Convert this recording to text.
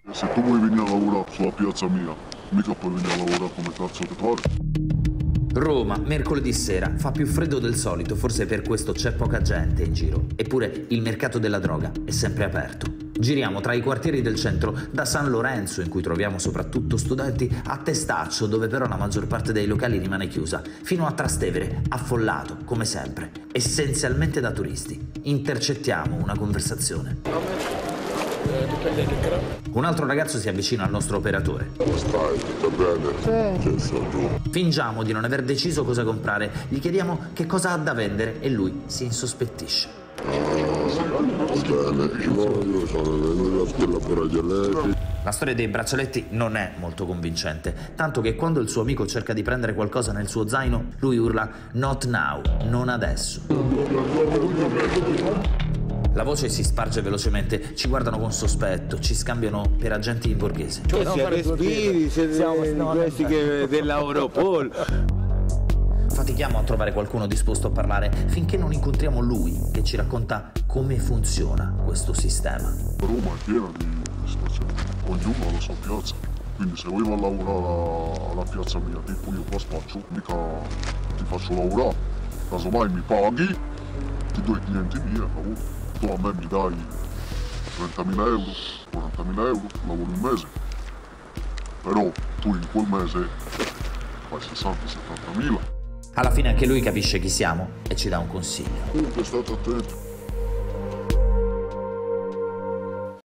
Se tu vuoi venire a lavorare sulla piazza mia, mica puoi venire a lavorare come cazzo ti pare. Roma, mercoledì sera, fa più freddo del solito, forse per questo c'è poca gente in giro. Eppure il mercato della droga è sempre aperto. Giriamo tra i quartieri del centro, da San Lorenzo, in cui troviamo soprattutto studenti, a Testaccio, dove però la maggior parte dei locali rimane chiusa, fino a Trastevere, affollato, come sempre, essenzialmente da turisti. Intercettiamo una conversazione. Un altro ragazzo si avvicina al nostro operatore. Come stai? Tutto bene? Sì. Sono giù. Fingiamo di non aver deciso cosa comprare, gli chiediamo che cosa ha da vendere e lui si insospettisce. Bene, io sono venuto a braccialetti. La storia dei braccialetti non è molto convincente, tanto che quando il suo amico cerca di prendere qualcosa nel suo zaino, lui urla "Not now", non adesso. La voce si sparge velocemente, ci guardano con sospetto, ci scambiano per agenti in borghese. Siete spiriti, siete questi che dell'Europol. Fatichiamo a trovare qualcuno disposto a parlare finché non incontriamo lui che ci racconta come funziona questo sistema. Roma è piena di situazioni, ognuno ha la sua piazza, quindi se vuoi va a lavorare alla piazza mia, tipo io qua spaccio, mica ti faccio lavorare, casomai mi paghi, ti do i clienti miei, capito? Tu a me mi dai 30.000 euro, 40.000 euro, lavoro un mese, però tu in quel mese fai 60-70.000. Alla fine anche lui capisce chi siamo e ci dà un consiglio. Comunque state attenti.